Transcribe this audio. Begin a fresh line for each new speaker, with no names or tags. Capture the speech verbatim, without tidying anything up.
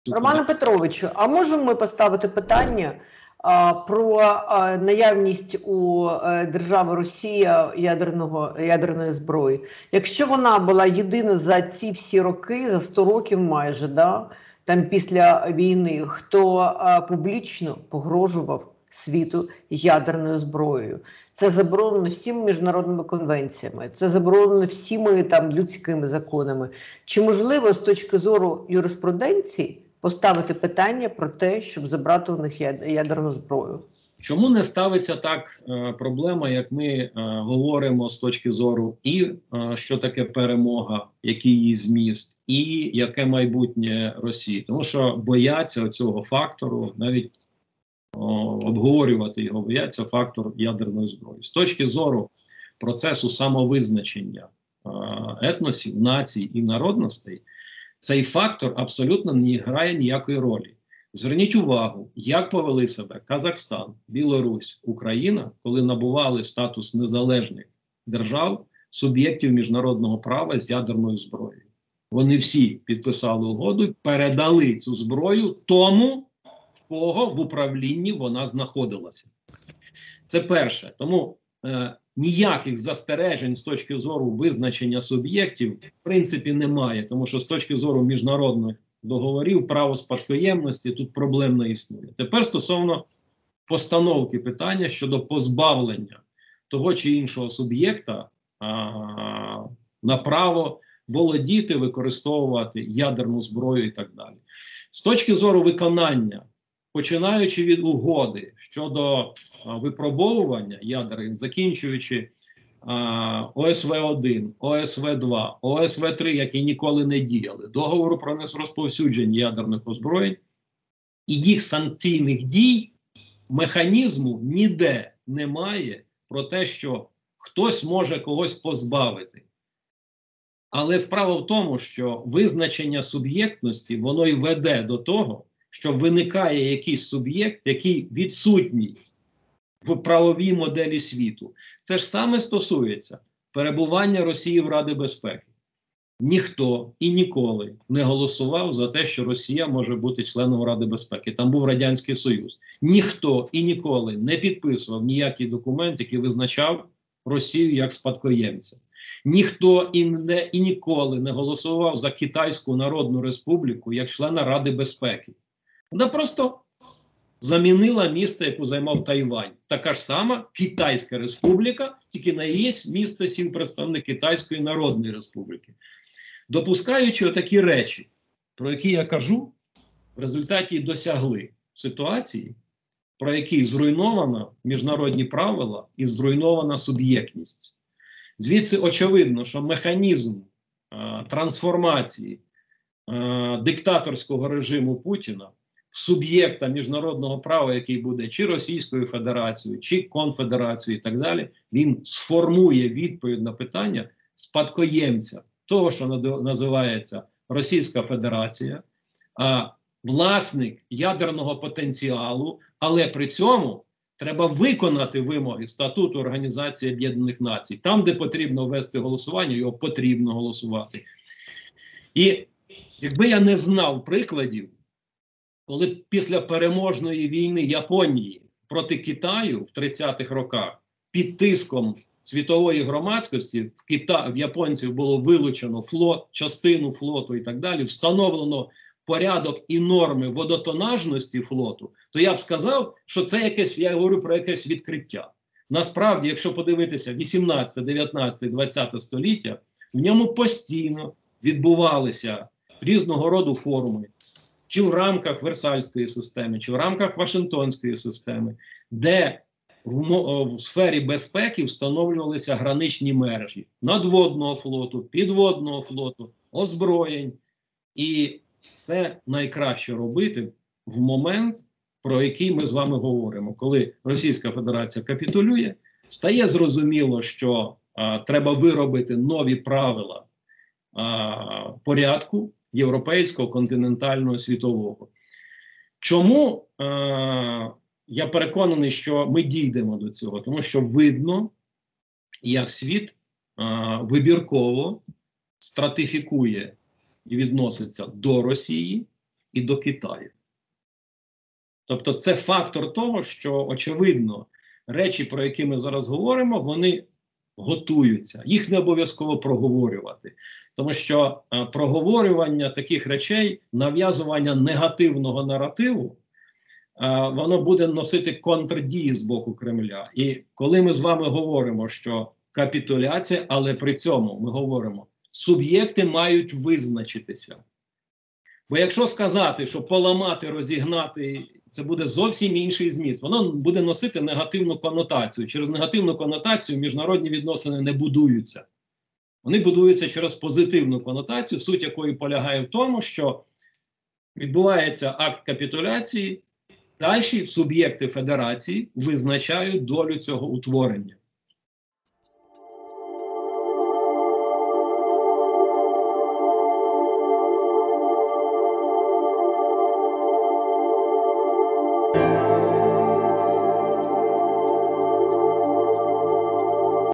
Романе Петровичу, а можемо ми поставити питання а, про а, наявність у а, держави Росія ядерного, ядерної зброї? Якщо вона була єдина за ці всі роки, за сто років майже, да, там після війни, хто а, публічно погрожував світу ядерною зброєю. Це заборонено всіма міжнародними конвенціями, це заборонено всіми там людськими законами. Чи можливо з точки зору юриспруденції поставити питання про те, щоб забрати у них ядерну зброю?
Чому не ставиться так е, проблема, як ми е, говоримо з точки зору і е, що таке перемога, який її зміст, і яке майбутнє Росії? Тому що бояться цього фактору, навіть о, обговорювати його бояться фактор ядерної зброї. З точки зору процесу самовизначення е, етносів, націй і народностей, цей фактор абсолютно не грає ніякої ролі. Зверніть увагу, як повели себе Казахстан, Білорусь, Україна, коли набували статус незалежних держав, суб'єктів міжнародного права з ядерною зброєю. Вони всі підписали угоду і передали цю зброю тому, в кого в управлінні вона знаходилася. Це перше. Тому е, ніяких застережень з точки зору визначення суб'єктів в принципі немає, тому що з точки зору міжнародних договорів, право спадкоємності тут проблем не існує. Тепер стосовно постановки питання щодо позбавлення того чи іншого суб'єкта на право володіти, використовувати ядерну зброю і так далі. З точки зору виконання, починаючи від угоди щодо а, випробовування ядерних, закінчуючи О С В один, О С В два, О С В три, які ніколи не діяли, договору про нерозповсюдження ядерних озброєнь і їх санкційних дій, механізму ніде немає про те, що хтось може когось позбавити. Але справа в тому, що визначення суб'єктності, воно й веде до того, що виникає якийсь суб'єкт, який відсутній в правовій моделі світу. Це ж саме стосується перебування Росії в Раді безпеки. Ніхто і ніколи не голосував за те, що Росія може бути членом Ради безпеки. Там був Радянський Союз. Ніхто і ніколи не підписував ніякий документ, який визначав Росію як спадкоємця. Ніхто і, не, і ніколи не голосував за Китайську Народну Республіку як члена Ради безпеки. Вона просто замінила місце, яку займав Тайвань. Така ж сама Китайська Республіка, тільки на її місце сів представник Китайської Народної Республіки. Допускаючи отакі речі, про які я кажу, в результаті досягли ситуації, про які зруйновано міжнародні правила і зруйнована суб'єктність. Звідси очевидно, що механізм а, трансформації а, диктаторського режиму Путіна в суб'єкта міжнародного права, який буде чи Російською Федерацією, чи Конфедерацією і так далі, він сформує відповідь на питання спадкоємця того, що називається Російська Федерація, а власник ядерного потенціалу, але при цьому треба виконати вимоги Статуту Організації Об'єднаних Націй. Там, де потрібно ввести голосування, його потрібно голосувати. І якби я не знав прикладів, коли після переможної війни Японії проти Китаю в тридцятих роках під тиском світової громадськості в, Кита... в японців було вилучено флот, частину флоту і так далі, встановлено порядок і норми водотонажності флоту, то я б сказав, що це якесь, я говорю про якесь відкриття. Насправді, якщо подивитися вісімнадцяте, дев'ятнадцяте, двадцяте століття, в ньому постійно відбувалися різного роду форуми, чи в рамках Версальської системи, чи в рамках Вашингтонської системи, де в, в сфері безпеки встановлювалися граничні мережі надводного флоту, підводного флоту, озброєнь. І це найкраще робити в момент, про який ми з вами говоримо. Коли Російська Федерація капітулює, стає зрозуміло, що а, треба виробити нові правила а, порядку європейського, континентального, світового. Чому е, я переконаний, що ми дійдемо до цього? Тому що видно, як світ е, вибірково стратифікує і відноситься до Росії, і до Китаю. Тобто це фактор того, що, очевидно, речі, про які ми зараз говоримо, вони готуються. Їх не обов'язково проговорювати. Тому що е, проговорювання таких речей, нав'язування негативного наративу, е, воно буде носити контрдії з боку Кремля. І коли ми з вами говоримо, що капітуляція, але при цьому ми говоримо, суб'єкти мають визначитися. Бо якщо сказати, що поламати, розігнати, це буде зовсім інший зміст. Воно буде носити негативну конотацію. Через негативну конотацію міжнародні відносини не будуються. Вони будуються через позитивну конотацію, суть якої полягає в тому, що відбувається акт капітуляції, далі суб'єкти федерації визначають долю цього утворення.